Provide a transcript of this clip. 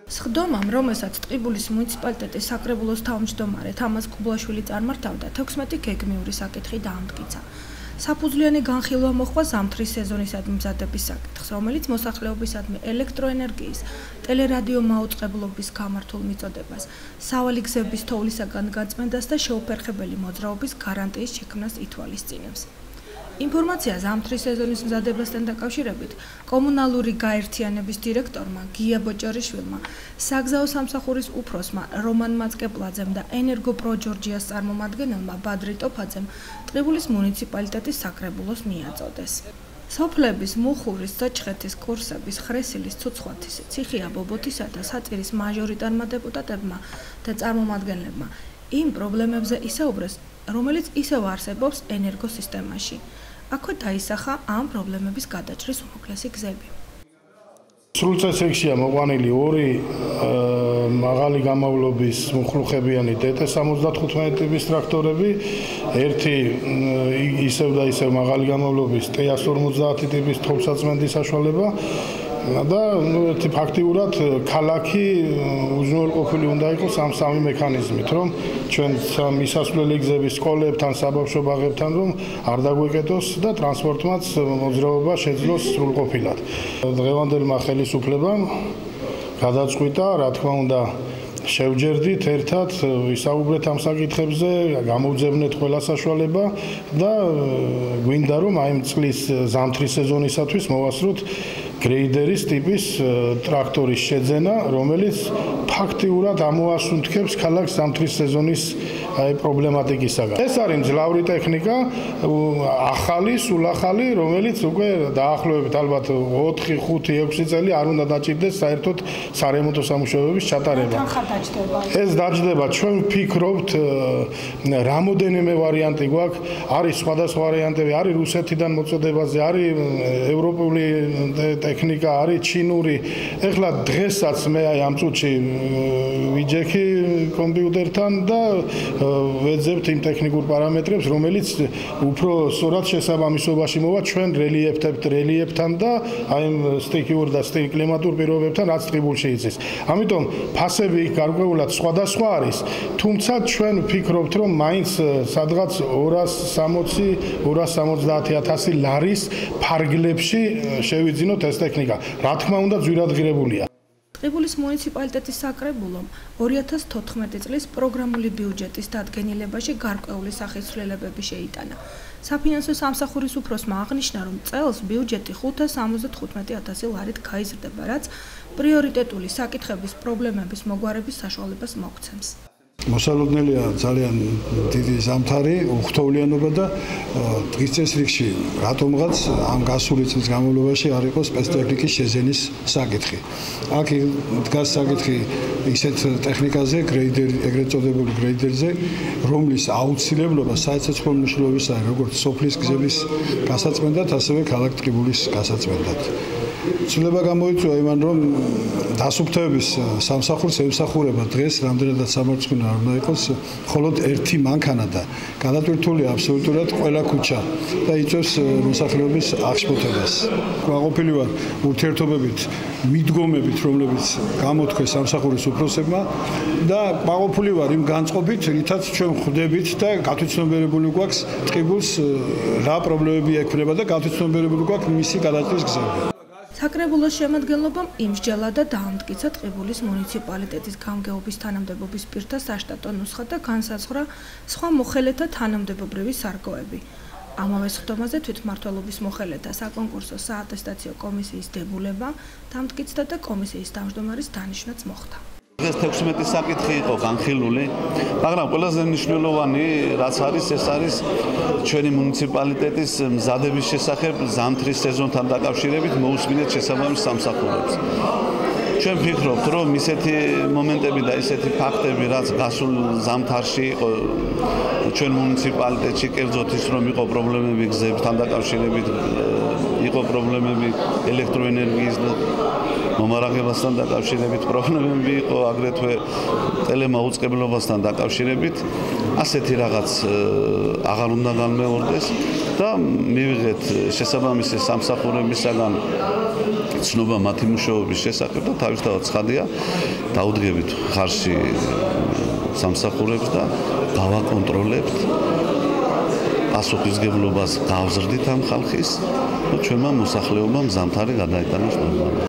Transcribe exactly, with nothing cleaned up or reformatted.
სხდომამ, რომელსაც ტყიბულის მუნიციპალიტეტის საკრებულოს თავმჯდომარე თამაზ კუბლაშვილი წარმართავდა, თექვსმეტი გეგმიური საკითხი დაამტკიცა. საფუძვლიანი განხილვა მოჰყვა ზამთრის სეზონისადმი მზადების საკითხს, რომელიც მოსახლეობისადმი ელექტროენერგიის, ტელერადიო მაუწყებლობის გამართულ მიწოდებას, სავალი გზების თოვლისაგან გაწმენდას და შეუფერხებელი მოძრაობის გარანტიის შექმნას ითვალისწინებს. ინფორმაცია ზამთრის სეზონის მზადებასთან დაკავშირებით კომუნალური გაერთიანების დირექტორმა გია ბოჭორიშვილმა, საგზაო სამსახურის უფროსმა რომან მაწკეპლაძემ და ენერგოპრო ჯორჯიას წარმომადგენელმა ბადრი ტოფაძემ ტყიბულის მუნიციპალიტეტის საკრებულოს მიაწოდეს. სოფლების მუხურის, სოჭხეთის, კურსების, ხრესილის, ცუცხვათის, ციხია ბობოთისა და საწირის მაჟორიტარმა დეპუტატებმა და წარმომადგენლებმა იმ პრობლემებზე ისაუბრეს, რომელიც ისევ არსებობს ენერგოსისტემაში. აქვე დაისახა ამ პრობლემების გადაჭრის უმოკლესი გზები. სრულ წესრიგშია მოყვანილი ორი მაღალი გამავლობის მუხლუხებიანი დეტე სამოცდათხუთმეტი ტიპის ტრაქტორები, ერთი ისევ და ისევ მაღალი გამავლობის ტე ას ორმოცდაათი ტიპის თოვლსაწმენდის საშუალება და ერთი ფაქტიურად ქალაქი უზრუნველყოფილი უნდა იყოს ამ სამი მექანიზმით, რომ ჩვენ მისასვლელი გზების სკოლებთან, საბავშვო ბაღებთან რომ არ დაგვეკეტოს და ტრანსპორტმაც მოძრაობა შეძლოს სრულყოფილად. დღევანდელმა ხელისუფლებამ გადაწყვიტა, რა თქმა უნდა, შევჯერდით ერთად, ვისაუბრეთ ამ საკითხებზე, გამოვძებნეთ ყველა საშუალება და გვინდა რომ აი წლის ზამთრის სეზონისათვის მოვასწროთ გრეიდერის ტიპის ტრაქტორის შეძენა, რომელიც ფაქტიურად ამოასუნთქებს ქალაქს ზამთრის სეზონის აი პრობლემატიკისაგან. ეს არის მძლავრი ტექნიკა, ახალი, სულ ახალი, რომელიც უკვე დაახლოებით ალბათ ოთხი, ხუთი, ექვსი წელი არ უნდა დაჭირდეს საერთოდ სარემონტო სამუშაოების ჩატარება. ეს დაჯდება, ჩვენ ვფიქრობთ, რამოდენიმე ვარიანტი გვაქვს, არის სხვადასხვა ვარიანტები, არის რუსეთიდან მოწოდებაზე, არის ევროპული ტექნიკა, არის ჩინური. ეხლა დღესაც მე აი ამ წუთში ვიჯექი კომპიუტერთან და ვეძებთ იმ ტექნიკურ პარამეტრებს, რომელიც უფრო სწორად შესაბამისობაში მოვა ჩვენ რელიეფთან და აი სტიქიურ და კლიმატურ პირობებთან, რაც ტყიბულში იცის. ამიტომ ფასები გარკვეულად სხვადასხვა არის, თუმცა ჩვენ ვფიქრობთ, რომ მაინც სადღაც ორას სამოცი ორას სამოცდაათი ათასი ლარის ფარგლებში შევიძინოთ ეს ტექნიკა. რა თქმა უნდა, ძვირადღირებულია. ტყიბულის მუნიციპალიტეტის საკრებულომ ორი ათას თოთხმეტი წლის პროგრამული ბიუჯეტის დადგენილებაში გარკვეული სახეცვლილებები შეიტანა. საფინანსო სამსახურის უფროსმა აღნიშნა, რომ წელს ბიუჯეტი ხუთას სამოცდათხუთმეტი ათასი ლარით გაიზრდება, რაც პრიორიტეტული საკითხების პრობლემების მოგვარების საშუალებას მოგცემს. მოსალოდნელია ძალიან დიდი ზამთარი, უხთოვლიანობა და დღის წესრიგში რატომღაც ამ გასული წლის განმავლობაში არ იყო სპეცტექნიკის შეძენის საკითხი. აქ დგას საკითხი ისეთ ტექნიკაზე, გრეიდერი, ეგრეთ წოდებული გრეიდერზე, რომლის აუცილებლობა საერთაშორისო მნიშვნელობისაა, როგორც სოფლის გზების გასაწმენდად, ასევე ქალაქ ტყიბულის გასაწმენდად. ცვლილება გამოიწვია იმან, რომ დასუფთავების სამსახურს ემსახურება დღეს რამდენადაც სამარცხვინა არ უნდა იყოს, მხოლოდ ერთი მანქანა და გადატვირთულია აბსოლუტურად ყველა ქუჩა და იწვევს მოსახლეობის აღშფოთებას. გაყოფილი ვარ ურთიერთობებით, მიდგომებით, რომლებიც გამოთქვეს სამსახურის უფროსებმა და გაყოფილი ვარ იმ განწყობით, რითაც ჩვენ ხვდებით და გათვითცნობიერებული გვაქვს ტყიბულს რა პრობლემები ექმნება და გათვითცნობიერებული გვაქვს მისი გადაჭრის გზები. საკრებულოს შემადგენლობამ იმსჯელა და დაამტკიცა ტყიბულის მუნიციპალიტეტის გამგეობის თანამდებობის პირთა საშტატო ნუსხა და განსაზღვრა სხვა მოხელეთა თანამდებობრივი სარგოები. ამავე სხდომაზე თვითმმართველობის მოხელეთა საკონკურსო საატესტაციო კომისიის დებულება დამტკიცდა და კომისიის თავმჯდომარის დანიშვნაც მოხდა. ეს თექვსმეტი საკითხი იყო განხილული, მაგრამ ყველაზე მნიშვნელოვანი რაც არის, ეს არის ჩვენი მუნიციპალიტეტის მზადების შესახებ ზამთრის სეზონთან დაკავშირებით მოусმინეთ შესაბამის სამსახურებს. ჩვენ ვფიქრობთ, რომ ისეთი მომენტები და ისეთი ფაქტები, რაც გასულ ზამთარში იყო ჩვენ მუნიციპალიტეტში, კერძოდ ის რომ იყო პრობლემები გზებთან დაკავშირებით, იყო პრობლემები ელექტროენერგიის მომარაგებასთან დაკავშირებით, პრობლემები იყო აგრეთვე ტელემაუწყებლობასთან დაკავშირებით, ასეთი რაღაც აღარ უნდა განმეორდეს და მივიღეთ შესაბამისი სამსახურებისაგან ცნობა მათი მუშაობის შესახებ და თავისთავად ცხადია, დაუდგებით ხარში სამსახურებს და გავაკონტროლებთ პასუხისგებლობას გავზრდით ამ ხალხის და ჩვენმა მოსახლეობამ ზამთარი გადაიტანოს ნორმალურად.